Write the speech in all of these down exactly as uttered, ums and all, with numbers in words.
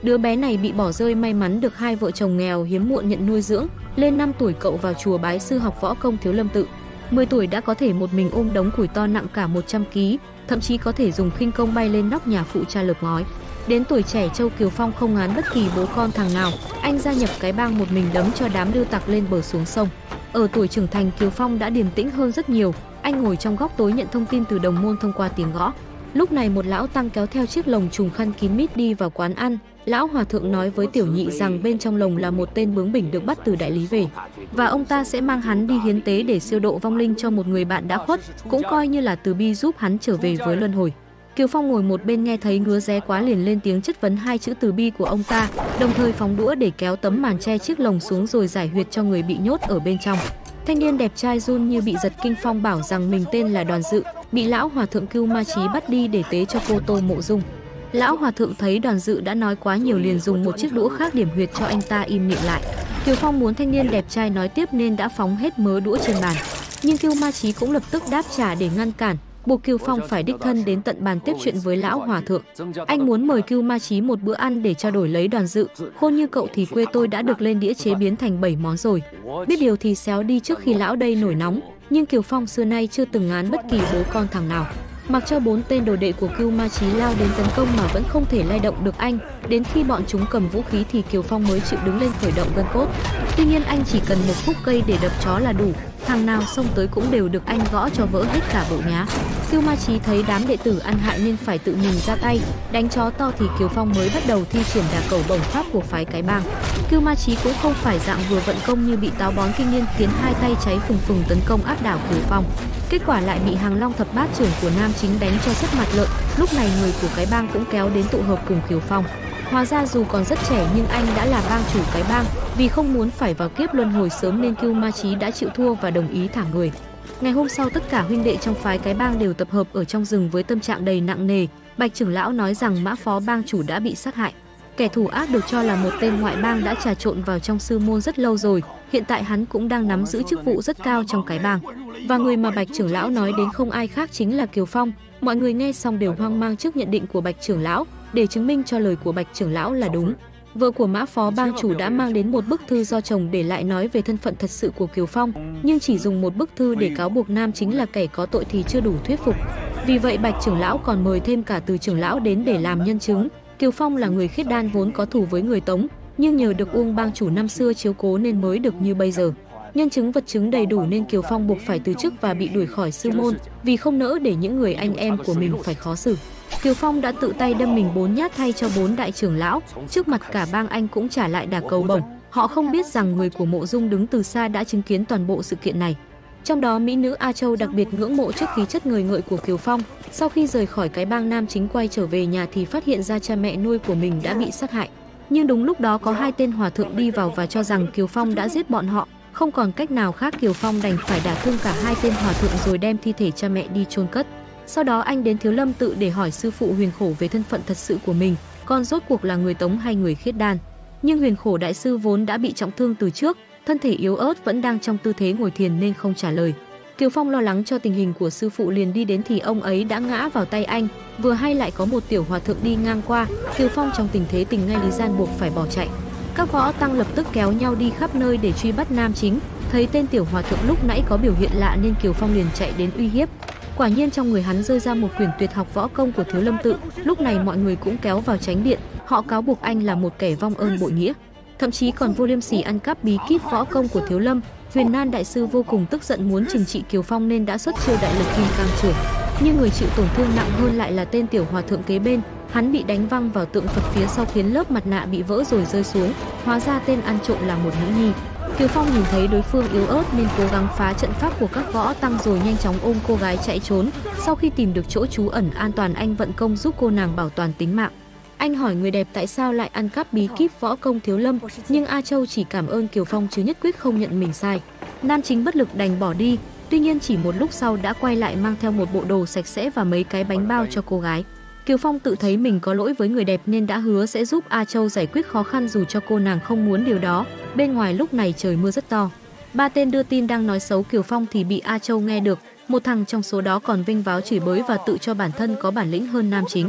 Đứa bé này bị bỏ rơi may mắn được hai vợ chồng nghèo hiếm muộn nhận nuôi dưỡng, lên năm tuổi cậu vào chùa bái sư học võ công Thiếu Lâm Tự. mười tuổi đã có thể một mình ôm đống củi to nặng cả một trăm ki lô gam, thậm chí có thể dùng khinh công bay lên nóc nhà phụ cha lợp ngói. Đến tuổi trẻ Châu Kiều Phong không ngán bất kỳ bố con thằng nào, anh gia nhập cái bang một mình đấm cho đám lưu tặc lên bờ xuống sông. Ở tuổi trưởng thành Kiều Phong đã điềm tĩnh hơn rất nhiều, anh ngồi trong góc tối nhận thông tin từ đồng môn thông qua tiếng gõ. Lúc này một lão tăng kéo theo chiếc lồng trùng khăn kín mít đi vào quán ăn. Lão hòa thượng nói với tiểu nhị rằng bên trong lồng là một tên bướng bỉnh được bắt từ đại lý về, và ông ta sẽ mang hắn đi hiến tế để siêu độ vong linh cho một người bạn đã khuất, cũng coi như là từ bi giúp hắn trở về với luân hồi. Kiều Phong ngồi một bên nghe thấy ngứa ré quá liền lên tiếng chất vấn hai chữ từ bi của ông ta, đồng thời phóng đũa để kéo tấm màn che chiếc lồng xuống rồi giải huyệt cho người bị nhốt ở bên trong. Thanh niên đẹp trai run như bị giật kinh phong bảo rằng mình tên là Đoàn Dự, bị lão hòa thượng Cưu Ma Chí bắt đi để tế cho cô Tô Mộ Dung. Lão hòa thượng thấy Đoàn Dự đã nói quá nhiều liền dùng một chiếc đũa khác điểm huyệt cho anh ta im miệng lại. Kiều Phong muốn thanh niên đẹp trai nói tiếp nên đã phóng hết mớ đũa trên bàn, nhưng Cưu Ma Chí cũng lập tức đáp trả để ngăn cản, buộc Kiều Phong phải đích thân đến tận bàn tiếp chuyện với lão hòa thượng. Anh muốn mời Cưu Ma Chí một bữa ăn để trao đổi lấy Đoàn Dự, khôn như cậu thì quê tôi đã được lên đĩa chế biến thành bảy món rồi. Biết điều thì xéo đi trước khi lão đây nổi nóng, nhưng Kiều Phong xưa nay chưa từng ngán bất kỳ bố con thằng nào. Mặc cho bốn tên đồ đệ của Cưu Ma Chí lao đến tấn công mà vẫn không thể lay động được anh, đến khi bọn chúng cầm vũ khí thì Kiều Phong mới chịu đứng lên khởi động gân cốt. Tuy nhiên anh chỉ cần một khúc cây để đập chó là đủ, thằng nào xông tới cũng đều được anh gõ cho vỡ hết cả bộ nhá. Cưu Ma Chí thấy đám đệ tử ăn hại nên phải tự mình ra tay, đánh chó to thì Kiều Phong mới bắt đầu thi triển đả cầu bổng pháp của phái cái bang. Cưu Ma Chí cũng không phải dạng vừa vận công như bị táo bón kinh niên khiến hai tay cháy phừng phừng tấn công áp đảo Kiều Phong. Kết quả lại bị hàng long thập bát trưởng của Nam Chính đánh cho sấp mặt lợn. Lúc này người của cái bang cũng kéo đến tụ hợp cùng Kiều Phong. Hóa ra dù còn rất trẻ nhưng anh đã là bang chủ cái bang, vì không muốn phải vào kiếp luân hồi sớm nên Cưu Ma Chí đã chịu thua và đồng ý thả người. Ngày hôm sau tất cả huynh đệ trong phái cái bang đều tập hợp ở trong rừng với tâm trạng đầy nặng nề. Bạch trưởng lão nói rằng Mã phó bang chủ đã bị sát hại. Kẻ thủ ác được cho là một tên ngoại bang đã trà trộn vào trong sư môn rất lâu rồi, hiện tại hắn cũng đang nắm giữ chức vụ rất cao trong cái bang. Và người mà Bạch trưởng lão nói đến không ai khác chính là Kiều Phong. Mọi người nghe xong đều hoang mang trước nhận định của Bạch trưởng lão, để chứng minh cho lời của Bạch trưởng lão là đúng. Vợ của Mã phó bang chủ đã mang đến một bức thư do chồng để lại nói về thân phận thật sự của Kiều Phong, nhưng chỉ dùng một bức thư để cáo buộc Nam Chính là kẻ có tội thì chưa đủ thuyết phục. Vì vậy Bạch trưởng lão còn mời thêm cả Từ trưởng lão đến để làm nhân chứng. Kiều Phong là người khiết đan vốn có thù với người Tống, nhưng nhờ được Uông bang chủ năm xưa chiếu cố nên mới được như bây giờ. Nhân chứng vật chứng đầy đủ nên Kiều Phong buộc phải từ chức và bị đuổi khỏi sư môn, vì không nỡ để những người anh em của mình phải khó xử. Kiều Phong đã tự tay đâm mình bốn nhát thay cho bốn đại trưởng lão, trước mặt cả bang anh cũng trả lại đả cầu bổng. Họ không biết rằng người của Mộ Dung đứng từ xa đã chứng kiến toàn bộ sự kiện này. Trong đó mỹ nữ A Châu đặc biệt ngưỡng mộ trước khí chất ngời ngợi của Kiều Phong. Sau khi rời khỏi cái bang Nam Chính quay trở về nhà thì phát hiện ra cha mẹ nuôi của mình đã bị sát hại. Nhưng đúng lúc đó có hai tên hòa thượng đi vào và cho rằng Kiều Phong đã giết bọn họ. Không còn cách nào khác, Kiều Phong đành phải đả thương cả hai tên hòa thượng rồi đem thi thể cha mẹ đi chôn cất. Sau đó anh đến Thiếu Lâm Tự để hỏi sư phụ Huyền Khổ về thân phận thật sự của mình, con rốt cuộc là người Tống hay người khiết đan. Nhưng Huyền Khổ đại sư vốn đã bị trọng thương từ trước, thân thể yếu ớt vẫn đang trong tư thế ngồi thiền nên không trả lời. Kiều Phong lo lắng cho tình hình của sư phụ liền đi đến thì ông ấy đã ngã vào tay anh. Vừa hay lại có một tiểu hòa thượng đi ngang qua, Kiều Phong trong tình thế tình ngay lý gian buộc phải bỏ chạy. Các võ tăng lập tức kéo nhau đi khắp nơi để truy bắt Nam Chính. Thấy tên tiểu hòa thượng lúc nãy có biểu hiện lạ nên Kiều Phong liền chạy đến uy hiếp. Quả nhiên trong người hắn rơi ra một quyển tuyệt học võ công của Thiếu Lâm Tự. Lúc này mọi người cũng kéo vào tránh điện, họ cáo buộc anh là một kẻ vong ơn bội nghĩa, thậm chí còn vô liêm sỉ ăn cắp bí kíp võ công của Thiếu Lâm. Huyền Nan đại sư vô cùng tức giận muốn trừng trị Kiều Phong nên đã xuất chiêu đại lực kim cang chưởng. Nhưng người chịu tổn thương nặng hơn lại là tên tiểu hòa thượng kế bên. Hắn bị đánh văng vào tượng Phật phía sau khiến lớp mặt nạ bị vỡ rồi rơi xuống. Hóa ra tên ăn trộm là một nữ nhi. Kiều Phong nhìn thấy đối phương yếu ớt nên cố gắng phá trận pháp của các võ tăng rồi nhanh chóng ôm cô gái chạy trốn. Sau khi tìm được chỗ trú ẩn an toàn, anh vận công giúp cô nàng bảo toàn tính mạng. Anh hỏi người đẹp tại sao lại ăn cắp bí kíp võ công Thiếu Lâm, nhưng A Châu chỉ cảm ơn Kiều Phong chứ nhất quyết không nhận mình sai. Nam Chính bất lực đành bỏ đi, tuy nhiên chỉ một lúc sau đã quay lại mang theo một bộ đồ sạch sẽ và mấy cái bánh bao cho cô gái. Kiều Phong tự thấy mình có lỗi với người đẹp nên đã hứa sẽ giúp A Châu giải quyết khó khăn dù cho cô nàng không muốn điều đó. Bên ngoài lúc này trời mưa rất to. Ba tên đưa tin đang nói xấu Kiều Phong thì bị A Châu nghe được. Một thằng trong số đó còn vinh váo chửi bới và tự cho bản thân có bản lĩnh hơn Nam Chính.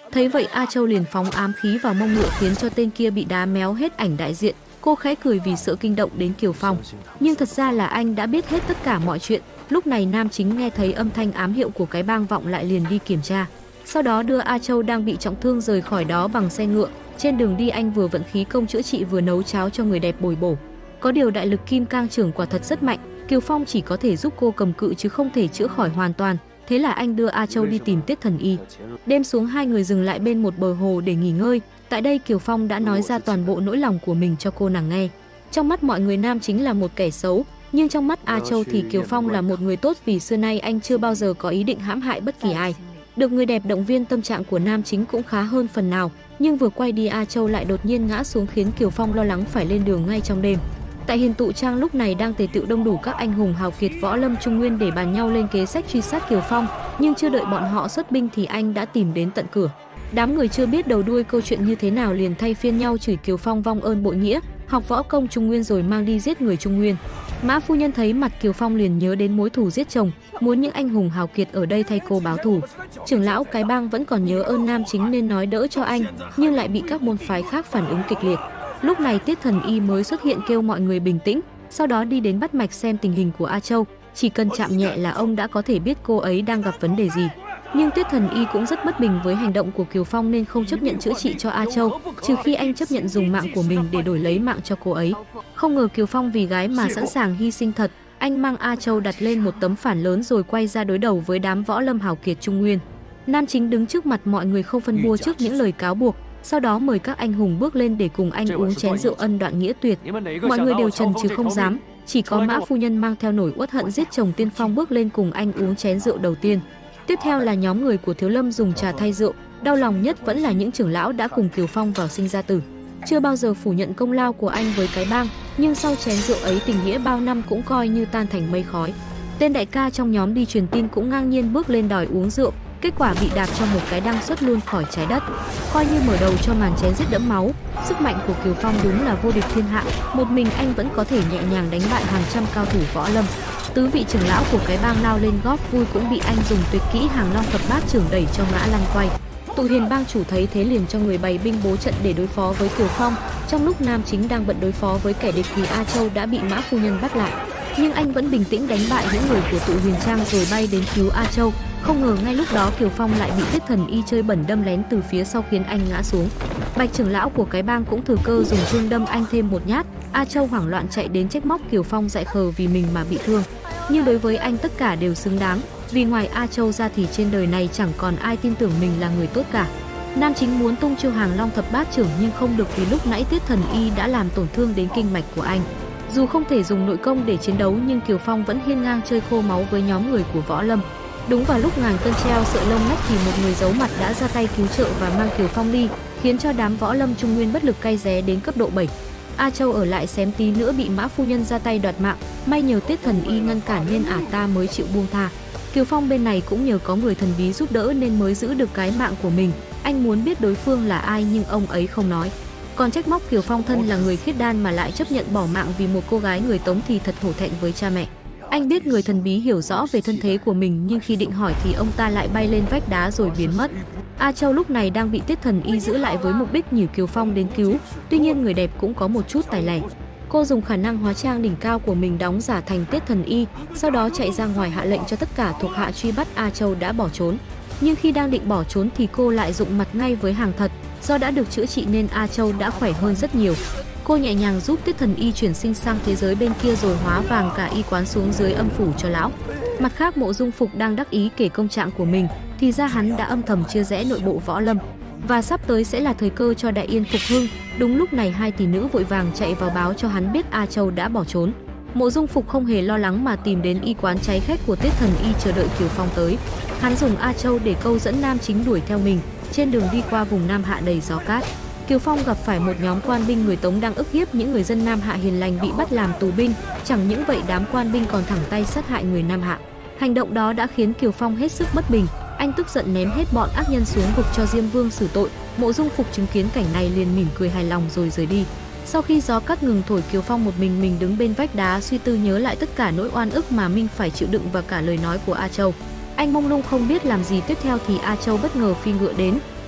Thấy vậy A Châu liền phóng ám khí vào mông ngựa khiến cho tên kia bị đá méo hết ảnh đại diện. Cô khẽ cười vì sợ kinh động đến Kiều Phong. Nhưng thật ra là anh đã biết hết tất cả mọi chuyện. Lúc này nam chính nghe thấy âm thanh ám hiệu của cái bang vọng lại liền đi kiểm tra. Sau đó đưa A Châu đang bị trọng thương rời khỏi đó bằng xe ngựa. Trên đường đi anh vừa vận khí công chữa trị vừa nấu cháo cho người đẹp bồi bổ. Có điều đại lực kim cang trưởng quả thật rất mạnh. Kiều Phong chỉ có thể giúp cô cầm cự chứ không thể chữa khỏi hoàn toàn. Thế là anh đưa A Châu đi tìm Tiết Thần Y. Đêm xuống hai người dừng lại bên một bờ hồ để nghỉ ngơi. Tại đây Kiều Phong đã nói ra toàn bộ nỗi lòng của mình cho cô nàng nghe. Trong mắt mọi người nam chính là một kẻ xấu, nhưng trong mắt A Châu thì Kiều Phong là một người tốt vì xưa nay anh chưa bao giờ có ý định hãm hại bất kỳ ai. Được người đẹp động viên tâm trạng của nam chính cũng khá hơn phần nào, nhưng vừa quay đi A Châu lại đột nhiên ngã xuống khiến Kiều Phong lo lắng phải lên đường ngay trong đêm. Tại Hiền Tụ Trang lúc này đang tề tựu đông đủ các anh hùng hào kiệt võ lâm Trung Nguyên để bàn nhau lên kế sách truy sát Kiều Phong, nhưng chưa đợi bọn họ xuất binh thì anh đã tìm đến tận cửa. Đám người chưa biết đầu đuôi câu chuyện như thế nào liền thay phiên nhau chửi Kiều Phong vong ơn bội nghĩa, học võ công Trung Nguyên rồi mang đi giết người Trung Nguyên. Mã phu nhân thấy mặt Kiều Phong liền nhớ đến mối thù giết chồng, muốn những anh hùng hào kiệt ở đây thay cô báo thù. Trưởng lão cái bang vẫn còn nhớ ơn nam chính nên nói đỡ cho anh, nhưng lại bị các môn phái khác phản ứng kịch liệt. Lúc này Tiết Thần Y mới xuất hiện kêu mọi người bình tĩnh, sau đó đi đến bắt mạch xem tình hình của A Châu. Chỉ cần chạm nhẹ là ông đã có thể biết cô ấy đang gặp vấn đề gì. Nhưng Tiết Thần Y cũng rất bất bình với hành động của Kiều Phong nên không chấp nhận chữa trị cho A Châu, trừ khi anh chấp nhận dùng mạng của mình để đổi lấy mạng cho cô ấy. Không ngờ Kiều Phong vì gái mà sẵn sàng hy sinh thật, anh mang A Châu đặt lên một tấm phản lớn rồi quay ra đối đầu với đám võ lâm hào kiệt Trung Nguyên. Nam chính đứng trước mặt mọi người không phân bua trước những lời cáo buộc, sau đó mời các anh hùng bước lên để cùng anh uống chén rượu ân đoạn nghĩa tuyệt. Mọi người đều trần chứ không dám, chỉ có Mã phu nhân mang theo nỗi uất hận giết chồng Tiên Phong bước lên cùng anh uống chén rượu đầu tiên. Tiếp theo là nhóm người của Thiếu Lâm dùng trà thay rượu, đau lòng nhất vẫn là những trưởng lão đã cùng Kiều Phong vào sinh ra tử. Chưa bao giờ phủ nhận công lao của anh với cái bang, nhưng sau chén rượu ấy tình nghĩa bao năm cũng coi như tan thành mây khói. Tên đại ca trong nhóm đi truyền tin cũng ngang nhiên bước lên đòi uống rượu, kết quả bị đạp cho một cái đăng xuất luôn khỏi trái đất. Coi như mở đầu cho màn chén giết đẫm máu, sức mạnh của Kiều Phong đúng là vô địch thiên hạ, một mình anh vẫn có thể nhẹ nhàng đánh bại hàng trăm cao thủ võ lâm. Tứ vị trưởng lão của cái bang lao lên góp vui cũng bị anh dùng tuyệt kỹ Hàng Long Thập Bát Chưởng đẩy cho ngã lăn quay. Tụ Hiền bang chủ thấy thế liền cho người bày binh bố trận để đối phó với Kiều Phong. Trong lúc nam chính đang bận đối phó với kẻ địch thì A Châu đã bị Mã phu nhân bắt lại, nhưng anh vẫn bình tĩnh đánh bại những người của Tụ Huyền Trang rồi bay đến cứu A Châu. Không ngờ ngay lúc đó Kiều Phong lại bị Tiết Thần Y chơi bẩn đâm lén từ phía sau khiến anh ngã xuống. Bạch trưởng lão của cái bang cũng thừa cơ dùng thương đâm anh thêm một nhát. A Châu hoảng loạn chạy đến trách móc Kiều Phong dại khờ vì mình mà bị thương. Nhưng đối với anh tất cả đều xứng đáng, vì ngoài A Châu ra thì trên đời này chẳng còn ai tin tưởng mình là người tốt cả. Nam chính muốn tung chiêu Hàng Long Thập Bát Chưởng nhưng không được vì lúc nãy Tiết Thần Y đã làm tổn thương đến kinh mạch của anh. Dù không thể dùng nội công để chiến đấu nhưng Kiều Phong vẫn hiên ngang chơi khô máu với nhóm người của võ lâm. Đúng vào lúc ngàn cân treo sợi lông nách thì một người giấu mặt đã ra tay cứu trợ và mang Kiều Phong đi, khiến cho đám võ lâm Trung Nguyên bất lực cay ré đến cấp độ bảy. A Châu ở lại xém tí nữa bị Mã phu nhân ra tay đoạt mạng, may nhờ Tiết Thần Y ngăn cản nên ả ta mới chịu buông tha. Kiều Phong bên này cũng nhờ có người thần bí giúp đỡ nên mới giữ được cái mạng của mình. Anh muốn biết đối phương là ai nhưng ông ấy không nói. Còn trách móc Kiều Phong thân là người khiết đan mà lại chấp nhận bỏ mạng vì một cô gái người Tống thì thật hổ thẹn với cha mẹ. Anh biết người thần bí hiểu rõ về thân thế của mình nhưng khi định hỏi thì ông ta lại bay lên vách đá rồi biến mất. A Châu lúc này đang bị Tiết Thần Y giữ lại với mục đích nhử Kiều Phong đến cứu, tuy nhiên người đẹp cũng có một chút tài lẻ. Cô dùng khả năng hóa trang đỉnh cao của mình đóng giả thành Tiết Thần Y, sau đó chạy ra ngoài hạ lệnh cho tất cả thuộc hạ truy bắt A Châu đã bỏ trốn. Nhưng khi đang định bỏ trốn thì cô lại dụng mặt ngay với hàng thật, do đã được chữa trị nên A Châu đã khỏe hơn rất nhiều. Cô nhẹ nhàng giúp Tiết Thần Y chuyển sinh sang thế giới bên kia rồi hóa vàng cả y quán xuống dưới âm phủ cho lão. Mặt khác Mộ Dung Phục đang đắc ý kể công trạng của mình, thì ra hắn đã âm thầm chia rẽ nội bộ võ lâm. Và sắp tới sẽ là thời cơ cho Đại Yên phục hưng. Đúng lúc này hai tỷ nữ vội vàng chạy vào báo cho hắn biết A Châu đã bỏ trốn. Mộ Dung Phục không hề lo lắng mà tìm đến y quán cháy khét của Tiết Thần Y chờ đợi Kiều Phong tới. Hắn dùng A Châu để câu dẫn nam chính đuổi theo mình. Trên đường đi qua vùng Nam Hạ đầy gió cát, Kiều Phong gặp phải một nhóm quan binh người Tống đang ức hiếp những người dân Nam Hạ hiền lành bị bắt làm tù binh. Chẳng những vậy đám quan binh còn thẳng tay sát hại người Nam Hạ. Hành động đó đã khiến Kiều Phong hết sức bất bình. Anh tức giận ném hết bọn ác nhân xuống vực cho Diêm Vương xử tội. Mộ Dung Phục chứng kiến cảnh này liền mỉm cười hài lòng rồi rời đi. Sau khi gió cát ngừng thổi, Kiều Phong một mình mình đứng bên vách đá suy tư nhớ lại tất cả nỗi oan ức mà mình phải chịu đựng và cả lời nói của A Châu. Anh mông lung không biết làm gì tiếp theo thì A Châu bất ngờ phi ngựa đến,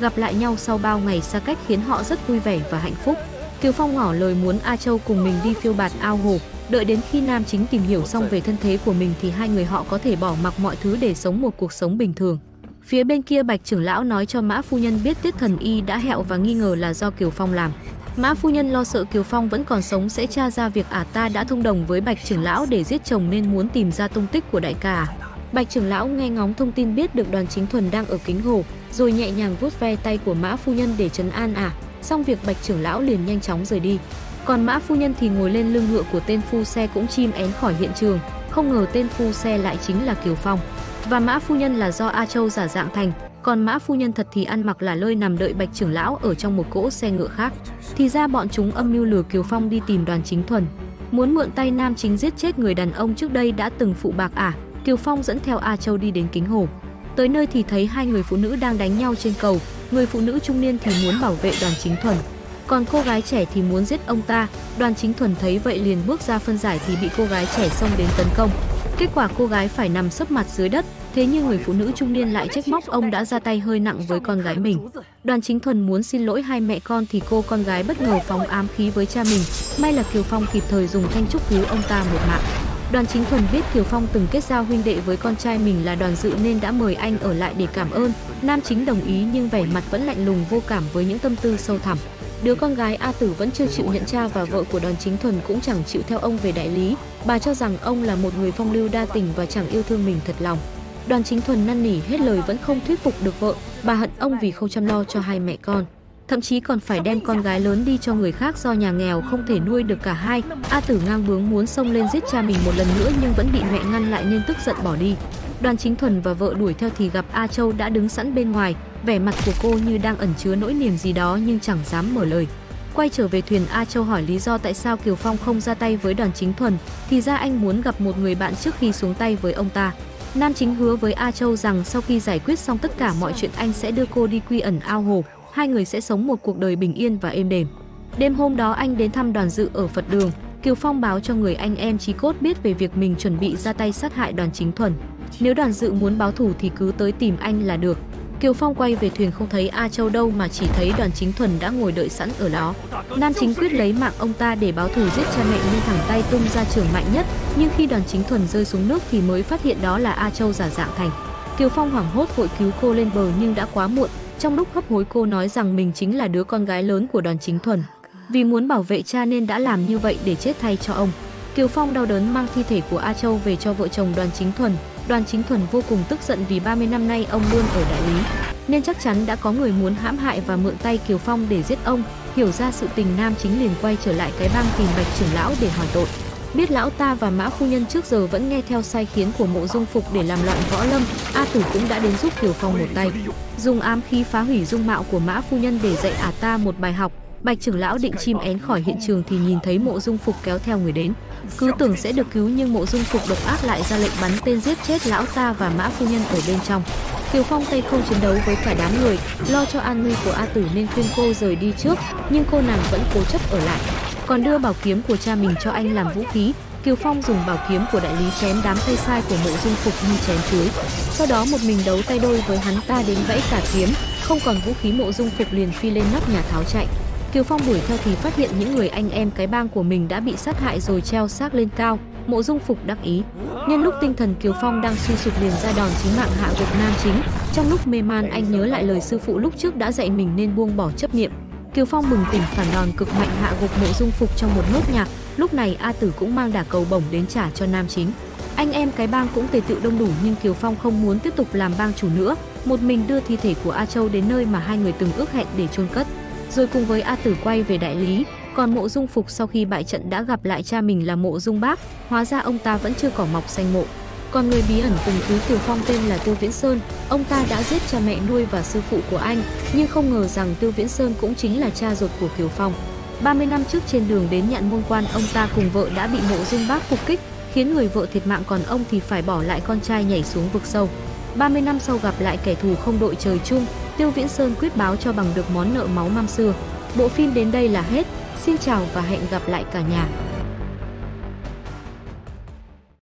gặp lại nhau sau bao ngày xa cách khiến họ rất vui vẻ và hạnh phúc. Kiều Phong ngỏ lời muốn A Châu cùng mình đi phiêu bạt ao hồ, đợi đến khi nam chính tìm hiểu xong về thân thế của mình thì hai người họ có thể bỏ mặc mọi thứ để sống một cuộc sống bình thường. Phía bên kia Bạch trưởng lão nói cho Mã phu nhân biết Tiết Thần Y đã hẹo và nghi ngờ là do Kiều Phong làm. Mã phu nhân lo sợ Kiều Phong vẫn còn sống sẽ tra ra việc ả ta đã thông đồng với Bạch trưởng lão để giết chồng nên muốn tìm ra tung tích của đại ca. Bạch trưởng lão nghe ngóng thông tin biết được Đoàn Chính Thuần đang ở Kính Hồ, rồi nhẹ nhàng vuốt ve tay của Mã phu nhân để trấn an ả. Xong việc Bạch trưởng lão liền nhanh chóng rời đi. Còn Mã phu nhân thì ngồi lên lưng ngựa của tên phu xe cũng chim én khỏi hiện trường. Không ngờ tên phu xe lại chính là Kiều Phong. Và Mã phu nhân là do A Châu giả dạng thành, còn Mã phu nhân thật thì ăn mặc là lơi nằm đợi Bạch trưởng lão ở trong một cỗ xe ngựa khác. Thì ra bọn chúng âm mưu lừa Kiều Phong đi tìm Đoàn Chính Thuần, muốn mượn tay nam chính giết chết người đàn ông trước đây đã từng phụ bạc ả. Kiều Phong dẫn theo A Châu đi đến Kính Hồ. Tới nơi thì thấy hai người phụ nữ đang đánh nhau trên cầu. Người phụ nữ trung niên thì muốn bảo vệ Đoàn Chính Thuần, còn cô gái trẻ thì muốn giết ông ta. Đoàn Chính Thuần thấy vậy liền bước ra phân giải thì bị cô gái trẻ xông đến tấn công. Kết quả cô gái phải nằm sấp mặt dưới đất. Thế nhưng người phụ nữ trung niên lại trách móc ông đã ra tay hơi nặng với con gái mình. Đoàn Chính Thuần muốn xin lỗi hai mẹ con thì cô con gái bất ngờ phóng ám khí với cha mình. May là Kiều Phong kịp thời dùng thanh trúc cứu ông ta một mạng. Đoàn Chính Thuần biết Kiều Phong từng kết giao huynh đệ với con trai mình là Đoàn Dự nên đã mời anh ở lại để cảm ơn. Nam chính đồng ý nhưng vẻ mặt vẫn lạnh lùng vô cảm với những tâm tư sâu thẳm. Đứa con gái A Tử vẫn chưa chịu nhận cha và vợ của Đoàn Chính Thuần cũng chẳng chịu theo ông về đại lý. Bà cho rằng ông là một người phong lưu đa tình và chẳng yêu thương mình thật lòng. Đoàn Chính Thuần năn nỉ hết lời vẫn không thuyết phục được vợ. Bà hận ông vì không chăm lo cho hai mẹ con, thậm chí còn phải đem con gái lớn đi cho người khác do nhà nghèo không thể nuôi được cả hai. A Tử ngang bướng muốn xông lên giết cha mình một lần nữa nhưng vẫn bị mẹ ngăn lại nên tức giận bỏ đi. Đoàn Chính Thuần và vợ đuổi theo thì gặp A Châu đã đứng sẵn bên ngoài. Vẻ mặt của cô như đang ẩn chứa nỗi niềm gì đó nhưng chẳng dám mở lời. Quay trở về thuyền, A Châu hỏi lý do tại sao Kiều Phong không ra tay với Đoàn Chính Thuần. Thì ra anh muốn gặp một người bạn trước khi xuống tay với ông ta. Nam chính hứa với A Châu rằng sau khi giải quyết xong tất cả mọi chuyện anh sẽ đưa cô đi quy ẩn ao hồ. Hai người sẽ sống một cuộc đời bình yên và êm đềm. Đêm hôm đó anh đến thăm Đoàn Dự ở Phật Đường. Kiều Phong báo cho người anh em chí cốt biết về việc mình chuẩn bị ra tay sát hại Đoàn Chính Thuần. Nếu Đoàn Dự muốn báo thù thì cứ tới tìm anh là được. Kiều Phong quay về thuyền không thấy A Châu đâu mà chỉ thấy Đoàn Chính Thuần đã ngồi đợi sẵn ở đó. Nam chính quyết lấy mạng ông ta để báo thù giết cha mẹ nên thẳng tay tung ra trường mạnh nhất. Nhưng khi Đoàn Chính Thuần rơi xuống nước thì mới phát hiện đó là A Châu giả dạng thành. Kiều Phong hoảng hốt vội cứu cô lên bờ nhưng đã quá muộn. Trong lúc hấp hối cô nói rằng mình chính là đứa con gái lớn của Đoàn Chính Thuần. Vì muốn bảo vệ cha nên đã làm như vậy để chết thay cho ông. Kiều Phong đau đớn mang thi thể của A Châu về cho vợ chồng Đoàn Chính Thuần. Đoàn Chính Thuần vô cùng tức giận vì ba mươi năm nay ông luôn ở đại lý, nên chắc chắn đã có người muốn hãm hại và mượn tay Kiều Phong để giết ông. Hiểu ra sự tình, nam chính liền quay trở lại cái bang tìm Bạch trưởng lão để hỏi tội. Biết lão ta và Mã phu nhân trước giờ vẫn nghe theo sai khiến của Mộ Dung Phục để làm loạn võ lâm, A Tử cũng đã đến giúp Kiều Phong một tay, dùng ám khí phá hủy dung mạo của Mã phu nhân để dạy ả ta một bài học. Bạch trưởng lão định chim én khỏi hiện trường thì nhìn thấy Mộ Dung Phục kéo theo người đến, cứ tưởng sẽ được cứu nhưng Mộ Dung Phục độc ác lại ra lệnh bắn tên giết chết lão ta và Mã phu nhân ở bên trong. Kiều Phong tay không chiến đấu với cả đám người, lo cho an nguy của A Tử nên khuyên cô rời đi trước, nhưng cô nàng vẫn cố chấp ở lại, còn đưa bảo kiếm của cha mình cho anh làm vũ khí. Kiều Phong dùng bảo kiếm của đại lý chém đám tay sai của Mộ Dung Phục như chém chuối. Sau đó một mình đấu tay đôi với hắn ta đến vẫy cả kiếm, không còn vũ khí Mộ Dung Phục liền phi lên nóc nhà tháo chạy. Kiều Phong đuổi theo thì phát hiện những người anh em cái bang của mình đã bị sát hại rồi treo xác lên cao. Mộ Dung Phục đắc ý. Nhân lúc tinh thần Kiều Phong đang suy sụp liền ra đòn chí mạng hạ gục nam chính. Trong lúc mê man anh nhớ lại lời sư phụ lúc trước đã dạy mình nên buông bỏ chấp niệm. Kiều Phong bừng tỉnh phản đòn cực mạnh hạ gục Mộ Dung Phục trong một nốt nhạc. Lúc này A Tử cũng mang đả cầu bổng đến trả cho nam chính. Anh em cái bang cũng tề tựu đông đủ nhưng Kiều Phong không muốn tiếp tục làm bang chủ nữa, một mình đưa thi thể của A Châu đến nơi mà hai người từng ước hẹn để chôn cất, rồi cùng với A Tử quay về đại lý. Còn Mộ Dung Phục sau khi bại trận đã gặp lại cha mình là Mộ Dung Bác, hóa ra ông ta vẫn chưa cỏ mọc xanh mộ. Còn người bí ẩn từng cứu Kiều Phong tên là Tiêu Viễn Sơn, ông ta đã giết cha mẹ nuôi và sư phụ của anh, nhưng không ngờ rằng Tiêu Viễn Sơn cũng chính là cha ruột của Kiều Phong. ba mươi năm trước trên đường đến Nhạn Môn Quan, ông ta cùng vợ đã bị Mộ Dung Bác phục kích, khiến người vợ thiệt mạng còn ông thì phải bỏ lại con trai nhảy xuống vực sâu. ba mươi năm sau gặp lại kẻ thù không đội trời chung, Tiêu Viễn Sơn quyết báo cho bằng được món nợ máu năm xưa. Bộ phim đến đây là hết. Xin chào và hẹn gặp lại cả nhà.